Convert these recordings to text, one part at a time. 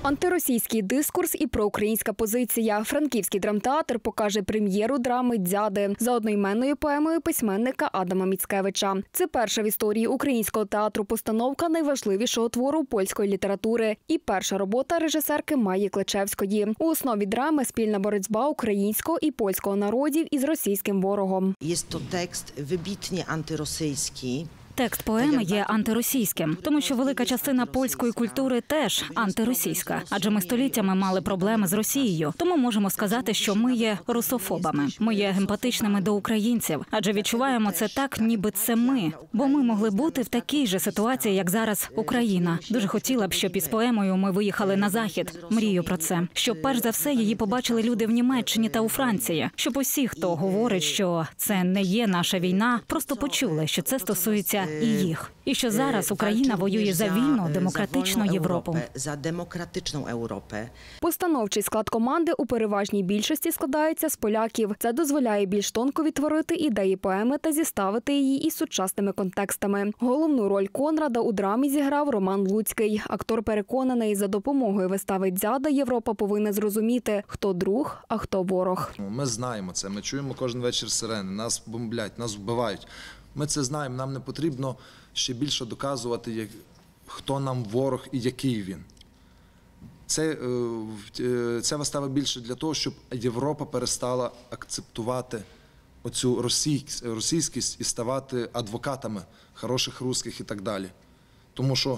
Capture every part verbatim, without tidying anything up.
Антиросійський дискурс і проукраїнська позиція. Франківський драмтеатр покаже прем'єру драми «Дзяди» за одноіменною поемою письменника Адама Міцкевича. Це перша в історії українського театру постановка найважливішого твору польської літератури і перша робота режисерки Майї Кличевської. У основі драми – спільна боротьба українського і польського народів із російським ворогом. Є то текст вибітnie антиросійський. Текст поеми є антиросійським, тому що велика частина польської культури теж антиросійська. Адже ми століттями мали проблеми з Росією. Тому можемо сказати, що ми є русофобами. Ми є емпатичними до українців, адже відчуваємо це так, ніби це ми. Бо ми могли бути в такій же ситуації, як зараз Україна. Дуже хотіла б, щоб із поемою ми виїхали на Захід. Мрію про це. Щоб перш за все її побачили люди в Німеччині та у Франції. Щоб усі, хто говорить, що це не є наша війна, просто почули, що це стосується і їх. І що зараз Україна воює за вільну, демократичну Європу. За демократичну Європу. Постановчий склад команди у переважній більшості складається з поляків. Це дозволяє більш тонко відтворити ідеї поеми та зіставити її із сучасними контекстами. Головну роль Конрада у драмі зіграв Роман Луцький. Актор переконаний, за допомогою вистави «Дзяда» Європа повинна зрозуміти, хто друг, а хто ворог. Ми знаємо це, ми чуємо кожен вечір сирени, нас бомблять, нас вбивають. Ми це знаємо, нам не потрібно ще більше доказувати, хто нам ворог і який він. Це, ця вистава більше для того, щоб Європа перестала акцептувати оцю російськість і ставати адвокатами хороших русських і так далі. Тому що,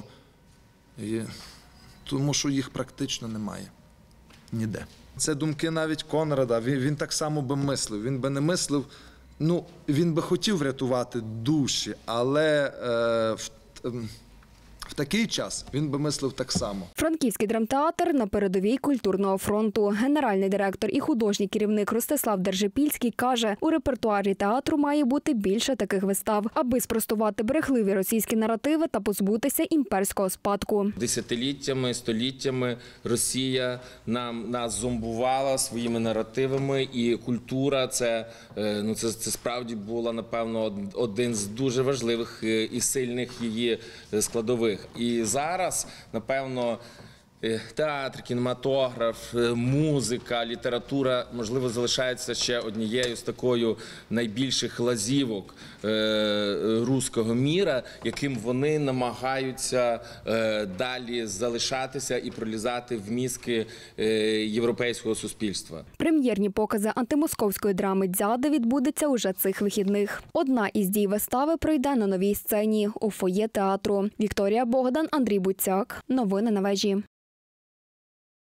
тому що їх практично немає ніде. Це думки навіть Конрада, він, він так само би мислив, він би не мислив. Ну, він би хотів врятувати душі, але е, в, в такий час він би мислив так само. Франківський драмтеатр на передовій культурного фронту. Генеральний директор і художній керівник Ростислав Держипільський каже, у репертуарі театру має бути більше таких вистав, аби спростувати брехливі російські наративи та позбутися імперського спадку. Десятиліттями, століттями Росія нам, нас зомбувала своїми наративами, і культура це, ну, це, це справді була, напевно, один з дуже важливих і сильних її складових. І зараз, напевно, театр, кінематограф, музика, література, можливо, залишається ще однією з такою найбільших лазівок руського міра, яким вони намагаються далі залишатися і пролізати в мізки європейського суспільства. Прем'єрні покази антимосковської драми «Дзяда» відбудеться уже цих вихідних. Одна із дій вистави пройде на новій сцені у фоє театру. Вікторія Богдан, Андрій Буцяк. Новини на вежі.